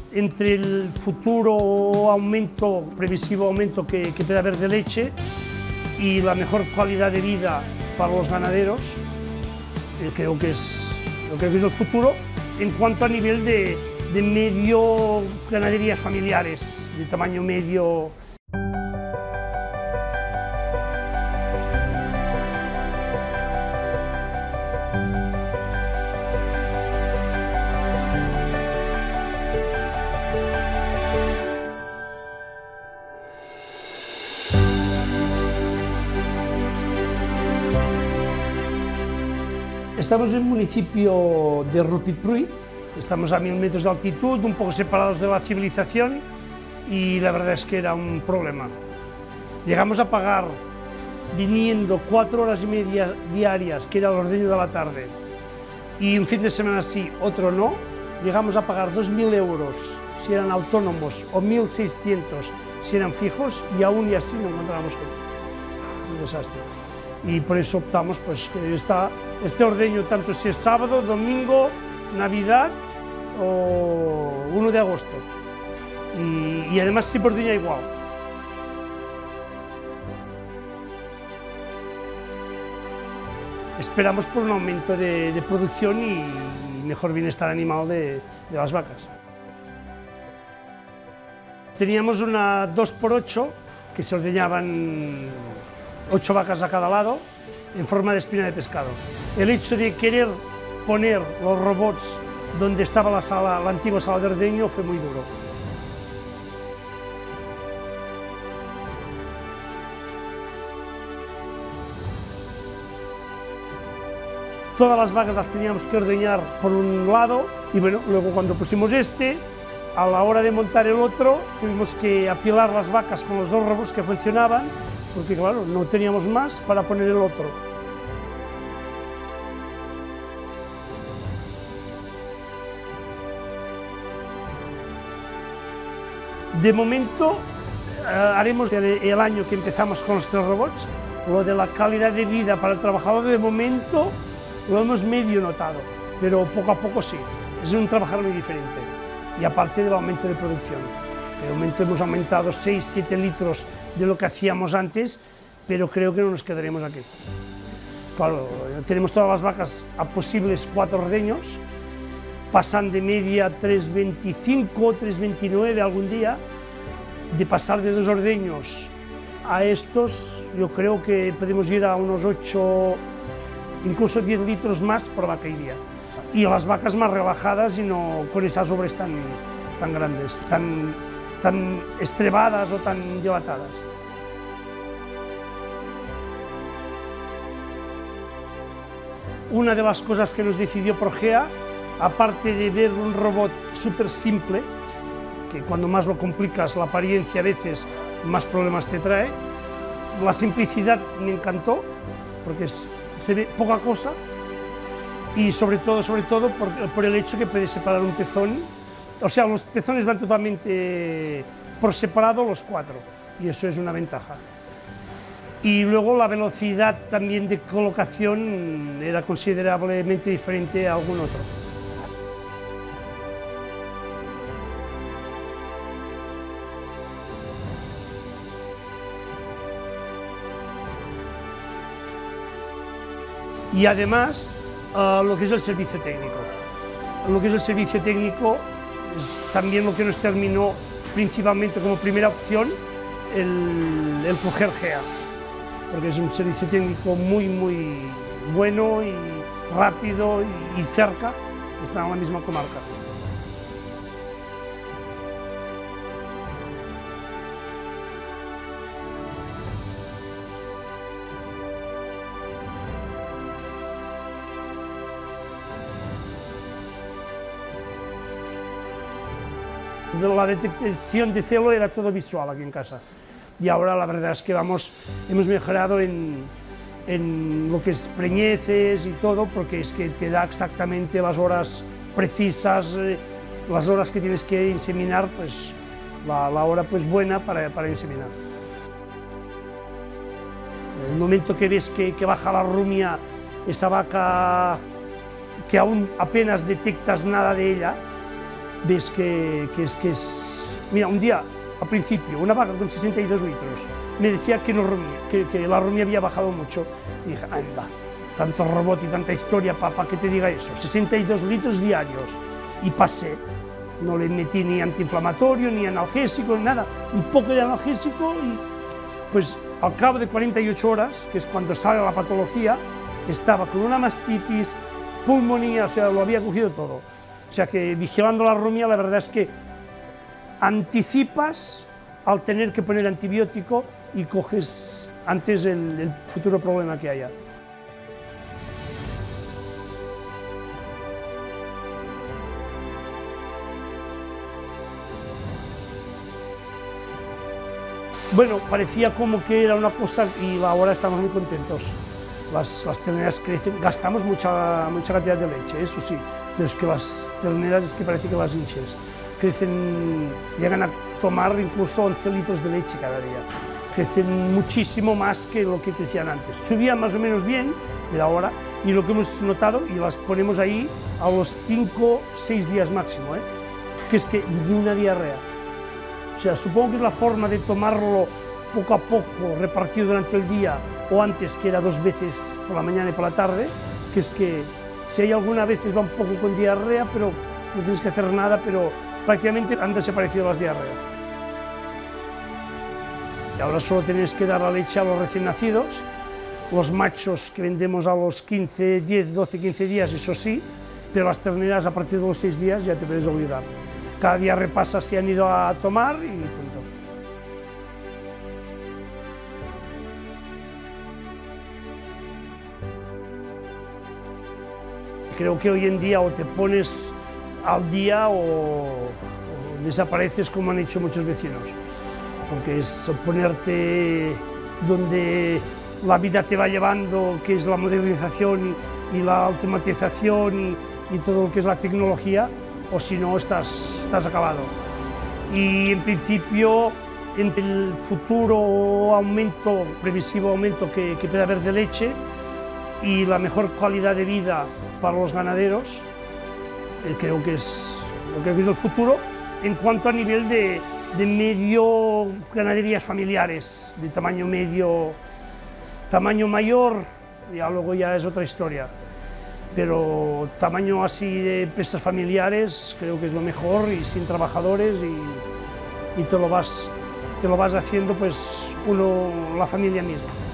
entre el futuro aumento, previsivo aumento que puede haber de leche y la mejor calidad de vida para los ganaderos, creo que es el futuro en cuanto a nivel de medio ganaderías familiares, de tamaño medio. Estamos en el municipio de Rupit-Pruit, estamos a 1000 metros de altitud, un poco separados de la civilización, y la verdad es que era un problema. Llegamos a pagar, viniendo 4 horas y media diarias, que era el ordeño de la tarde, y un fin de semana sí, otro no, llegamos a pagar 2.000 euros si eran autónomos o 1.600 si eran fijos, y aún y así no encontrábamos gente. Un desastre. Y por eso optamos, pues, que este ordeño, tanto si es sábado, domingo, Navidad o 1 de agosto. Y además si por ordeña igual. Esperamos por un aumento de producción y mejor bienestar animal de las vacas. Teníamos una 2x8 que se ordeñaban 8 vacas a cada lado, en forma de espina de pescado. El hecho de querer poner los robots donde estaba la antigua sala de ordeño fue muy duro. Todas las vacas las teníamos que ordeñar por un lado, y bueno, luego cuando pusimos a la hora de montar el otro, tuvimos que apilar las vacas con los 2 robots que funcionaban, porque claro, no teníamos más para poner el otro. De momento, haremos el año que empezamos con los 3 robots, lo de la calidad de vida para el trabajador, de momento lo hemos medio notado, pero poco a poco sí, es un trabajar muy diferente, y aparte del aumento de producción. De momento hemos aumentado 6-7 litros de lo que hacíamos antes, pero creo que no nos quedaremos aquí. Claro, tenemos todas las vacas a posibles 4 ordeños, pasan de media 3,25, 3,29 algún día. De pasar de 2 ordeños a estos, yo creo que podemos ir a unos 8, incluso 10 litros más por vaca y día. Y las vacas más relajadas y no con esas ubres tan grandes, tan estrebadas o tan dilatadas. Una de las cosas que nos decidió Progea, aparte de ver un robot súper simple, que cuando más lo complicas la apariencia a veces más problemas te trae, la simplicidad me encantó, porque se ve poca cosa, y sobre todo por el hecho que puedes separar un pezón. O sea, los pezones van totalmente por separado los 4, y eso es una ventaja. Y luego la velocidad también de colocación era considerablemente diferente a algún otro. Y además, lo que es el servicio técnico. Lo que es el servicio técnico es también lo que nos terminó principalmente como primera opción el Progea GEA, porque es un servicio técnico muy bueno y rápido y cerca, está en la misma comarca. La detección de celo era todo visual aquí en casa, y ahora la verdad es que hemos mejorado en lo que es preñeces y todo, porque es que te da exactamente las horas precisas, las horas que tienes que inseminar, pues la hora pues buena para inseminar. En el momento que ves que baja la rumia, esa vaca que aún apenas detectas nada de ella, ves que es... Mira, un día, al principio, una vaca con 62 litros me decía que, no rumía, que la rumia había bajado mucho. Y dije, anda, tanto robot y tanta historia para que te diga eso, 62 litros diarios. Y pasé, no le metí ni antiinflamatorio, ni analgésico, ni nada, un poco de analgésico y pues al cabo de 48 horas, que es cuando sale la patología, estaba con una mastitis, pulmonía, o sea, lo había cogido todo. O sea que vigilando la rumia, la verdad es que anticipas al tener que poner antibiótico y coges antes el futuro problema que haya. Bueno, parecía como que era una cosa y ahora estamos muy contentos. Las terneras crecen, gastamos mucha cantidad de leche, eso sí, pero es que las terneras es que parece que las hinches. Crecen, llegan a tomar incluso 11 litros de leche cada día. Crecen muchísimo más que lo que crecían antes. Subían más o menos bien, pero ahora, y lo que hemos notado, y las ponemos ahí a los 5 o 6 días máximo, que es que ni una diarrea. O sea, supongo que es la forma de tomarlo poco a poco, repartido durante el día, o antes, que era 2 veces por la mañana y por la tarde, que es que si hay alguna vez va un poco con diarrea, pero no tienes que hacer nada, pero prácticamente han desaparecido las diarreas. Y ahora solo tienes que dar la leche a los recién nacidos, los machos que vendemos a los 15, 10, 12, 15 días, eso sí, pero las terneras a partir de los 6 días ya te puedes olvidar. Cada día repasas si han ido a tomar y punto. Creo que hoy en día o te pones al día o desapareces como han hecho muchos vecinos, porque es ponerte donde la vida te va llevando, que es la modernización y la automatización y todo lo que es la tecnología, o si no estás acabado. Y en principio, entre el futuro aumento, previsivo aumento que puede haber de leche y la mejor calidad de vida para los ganaderos, creo que es el futuro en cuanto a nivel de medio ganaderías familiares, de tamaño medio, tamaño mayor, ya luego ya es otra historia. Pero tamaño así de empresas familiares creo que es lo mejor y sin trabajadores y te lo vas haciendo pues la familia misma.